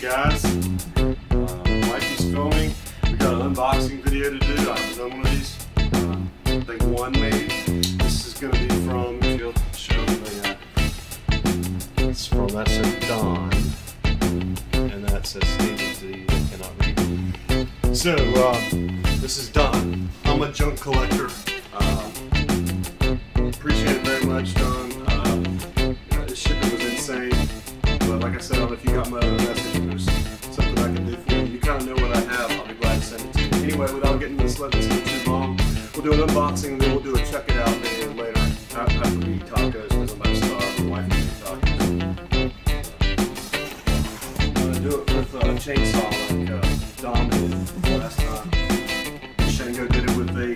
guys. Mikey's filming. We got an unboxing video to do. I haven't done one of these. I think one maybe. This is going to be from, if you'll show the, it's from, that says DON, and that says Stevens, you cannot read. So, this is DON. I'm a junk collector. Appreciate it very much, Don. This shipping was insane. But like I said, if you got my other message, there's something I can do for you. You kind of know what I have. I'll be glad to send it to you. Anyway, without getting this, letting this get too long, we'll do an unboxing and then we'll do a check it out video later. After we eat tacos, because I'm about to starve. My wife eats tacos. I'm going to do it with a chainsaw like Don did last time. Shango did it with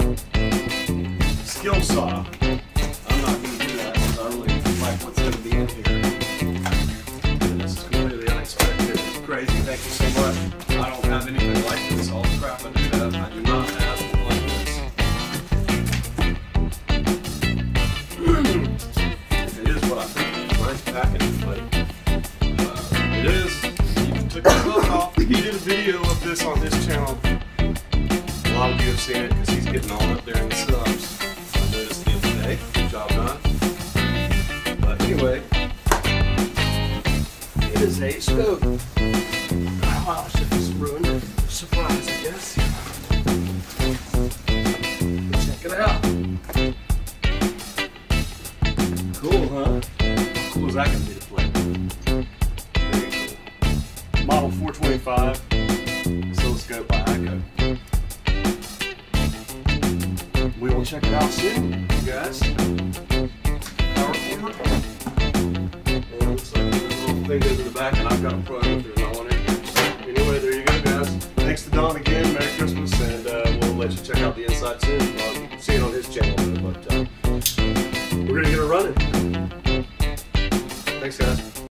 a skill saw. I'm not going to do that because I really like what's going to be in here. This is completely unexpected. It's crazy. Thank you so much. I don't have anything like this. All the crap I do have, I do not have like this. It is what I think. Nice packaging, but it is. He even took the hook off. He did a video of this on his channel. A lot of you have seen it because he's getting all up there in the subs. I noticed the other day. Good job done. But anyway, it is a scope. Oh, I should have ruined it. Surprise, I guess. Check it out. Cool, huh? How cool is that going to be to play? Very cool. Model 425. Oscilloscope by EICO. We will check it out soon, you guys. Power cord. And it looks like the little thing goes in the back, and I've got a plug if there's not one in here. So, anyway, there you go, guys. Thanks to Don again. Merry Christmas, and we'll let you check out the inside soon. You can see it on his channel, but